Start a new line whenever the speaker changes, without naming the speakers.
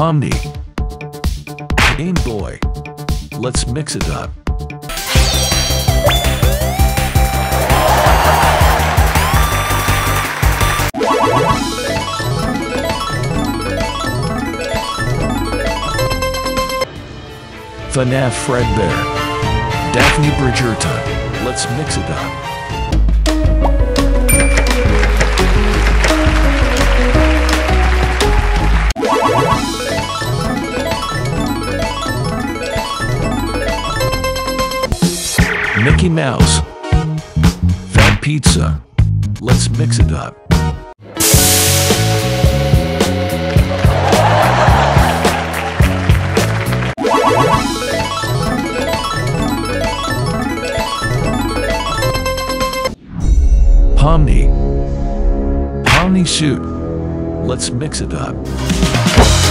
POMNI. Game Boy. Let's mix it up. FNAF Fredbear. Daphne Bridgerton. Let's mix it up. Mickey Mouse. Fat Pizza. Let's mix it up. POMNI. POMNI Suit. Let's mix it up.